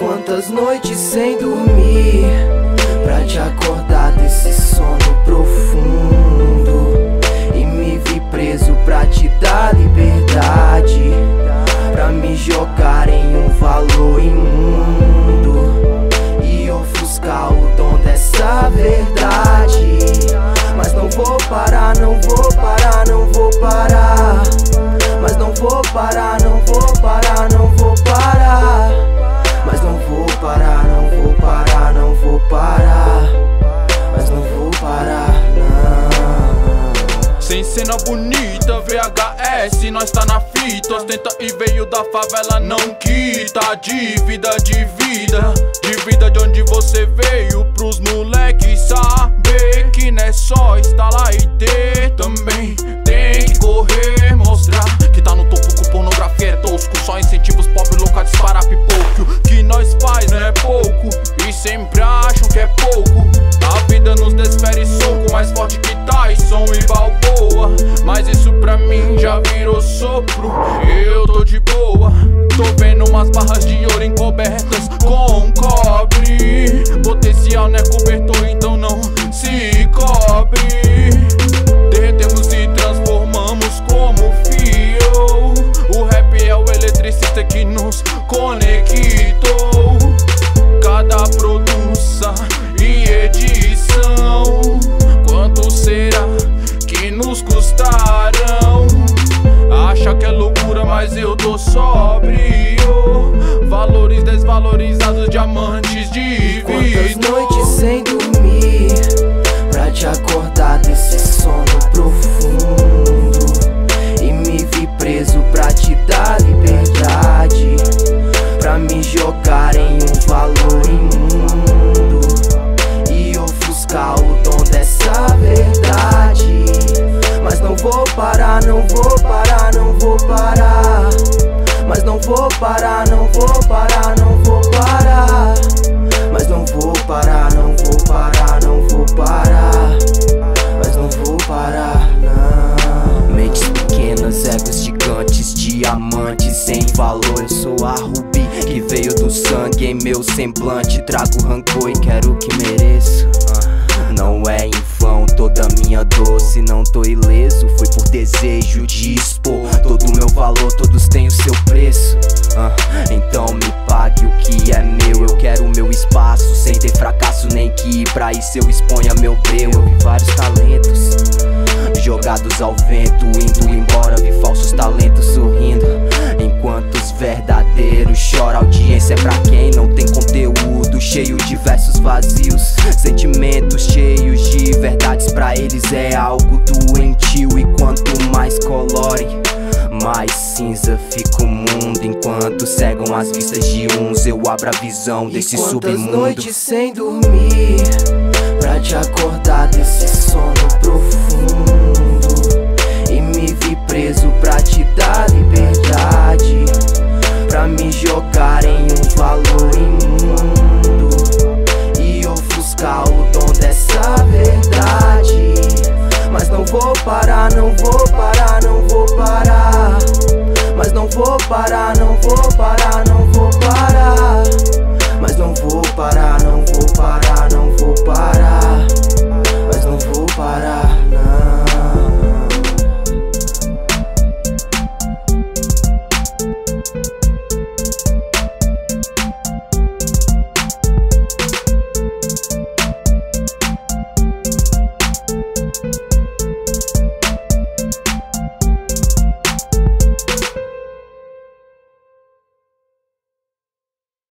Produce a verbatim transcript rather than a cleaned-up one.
quantas noites sem dormir pra te acordar desse sono profundo e me vi preso pra te dar liberdade, pra me jogar em um valor imundo e ofuscar o dom dessa verdade. Mas não vou parar, não vou parar, não vou parar. Mas não vou parar, não vou parar, não vou parar. Mas não vou parar, não vou parar, não vou parar. Mas não vou parar, não. Sem cena bonita, V H S, nós tá na fita. Ostenta e veio da favela, não quita. Dívida de vida, de vida de onde você veio. Pros moleques saber que não é só estar lá e ter. Também tem que correr, mostrar que tá no topo com pornografia é tosco. Só incentivos pobre louco a disparar pipoco. O que nós faz não é pouco e sempre acham que é pouco. A vida nos desfere soco, mais forte que Tyson e Balboa. Mas isso pra mim já virou sopro, eu tô de boa. Tô vendo umas barras de ouro encobertas com cobre. Potencial não é cobertor, então não se cobre. Derretemos e transformamos como fio. O rap é o eletricista que nos conectou. Cada produção e edição, quanto será que nos custarão? Acha que é loucura, mas eu tô sóbrio. Valores desvalorizados, diamantes de vidro. Quantas noites sem dormir pra te acordar desse sono profundo e me vi preso pra te dar liberdade, pra me jogar em um valor imundo e ofuscar o dom dessa verdade. Mas não vou parar, não vou parar, não vou parar. Mas não vou parar, não vou parar, não vou parar. Mas não vou parar, não vou parar, não vou parar. Mas não vou parar, não. Mentes pequenas, egos gigantes, diamantes sem valor. Eu sou a Rubi que veio do sangue em meu semblante. Trago rancor e quero o que mereço. Não é em vão toda minha dor, se não tô ileso foi por desejo de expor todo o meu valor, todos têm o seu preço. uh, Então me pague o que é meu, eu quero o meu espaço, sem ter fracasso nem que ir pra isso eu exponha meu breu. Eu vi vários talentos jogados ao vento, indo embora, vi falsos talentos sorrindo, enquanto os verdadeiros choram. Audiência é pra quem não tem conteúdo, cheio de versos vazios, sentimentos cheios de verdades pra eles é algo doentio. E quanto mais colorem, mais cinza fica o mundo. Enquanto cegam as vistas de uns, eu abro a visão desse submundo. Quantas noites sem dormir pra te acordar desse sono profundo e me vi preso pra te dar liberdade, pra me jogar em um valor imundo e ofuscar o dom dessa verdade. Mas não vou parar, não vou parar, não vou parar. Mas não vou parar, não vou parar, não